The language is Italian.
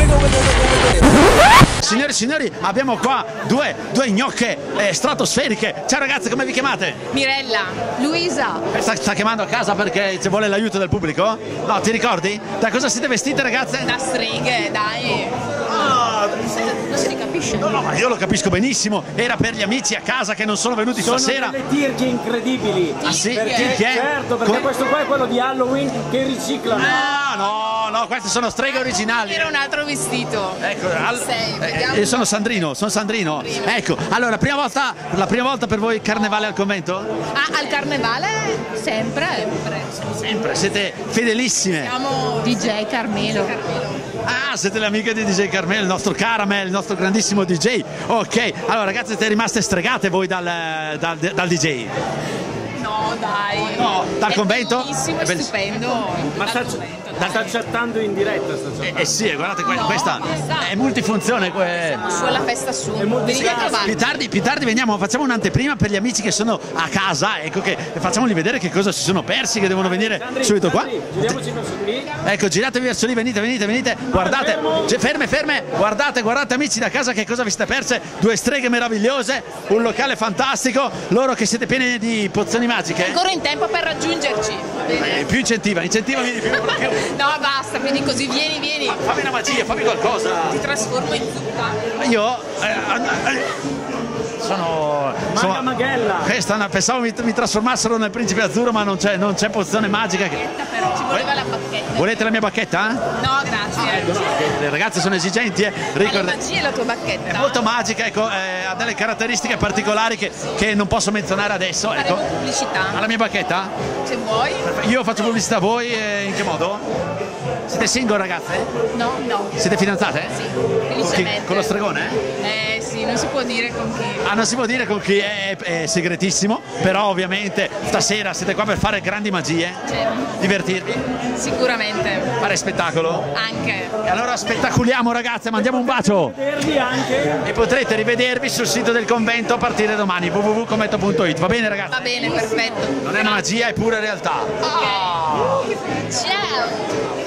Signori e signori, abbiamo qua due gnocche stratosferiche. Ciao ragazze, come vi chiamate? Mirella. Luisa. Sta chiamando a casa perché ci vuole l'aiuto del pubblico? No, ti ricordi? Da cosa siete vestite ragazze? Da streghe, dai. Non si capisce. No, ma io lo capisco benissimo. Era per gli amici a casa che non sono venuti stasera. Sono delle tirchie incredibili. Ah sì? Perché, certo, perché questo qua è quello di Halloween che riciclano. Ah, no, queste sono streghe originali. Era un altro vestito. Ecco, Sei, sono Sandrino. Ecco, allora, la prima volta per voi carnevale al convento? Ah, al carnevale? Sempre. Sempre, siete fedelissime. Siamo DJ Carmelo. Ah, siete le amiche di DJ Carmelo, il nostro Caramel, il nostro grandissimo DJ. Ok, allora ragazze, siete rimaste stregate voi dal DJ? No, dai. No, dal convento? Bellissimo, è stupendo. Ma sta chattando in diretta, Sì, guardate, questa è multifunzione. Sulla festa su. Venite a trovarci. Più tardi veniamo, facciamo un'anteprima per gli amici che sono a casa, ecco, che facciamoli vedere che cosa si sono persi, che devono venire subito qua. Giriamoci verso lì. Ecco, giratevi verso lì, venite, guardate, ferme, guardate amici da casa che cosa vi siete perse, due streghe meravigliose, un locale fantastico, loro che siete pieni di pozioni magiche. Ancora in tempo per raggiungerci. Più incentivami di più. No, basta, quindi così vieni. Fammi una magia, fammi qualcosa. Ti trasformo in zucca. Io sono Maghella. questa pensavo mi trasformassero nel principe azzurro, ma non c'è pozione magica che... Però ci voleva la bacchetta. Volete la mia bacchetta? No, grazie. Le ragazze sono esigenti, La magia è la tua bacchetta. è molto magica, ecco, ha delle caratteristiche particolari che non posso menzionare adesso. Ecco. Faremo pubblicità. Alla mia bacchetta? Se vuoi. Io faccio pubblicità a voi, in che modo? Siete single ragazze? No. Siete fidanzate? Sì, Con felicemente. Con lo stregone? Sì, non si può dire con chi. Ah, non si può dire con chi, è segretissimo, però ovviamente stasera siete qua per fare grandi magie, divertirvi, Sicuramente. fare spettacolo. Anche. E allora spettaculiamo ragazze, mandiamo un bacio! Vederli anche. E potrete rivedervi sul sito del convento a partire da domani, www.convento.it, va bene ragazzi? Va bene, perfetto. Non è una magia, è pura realtà. Ok. Ciao.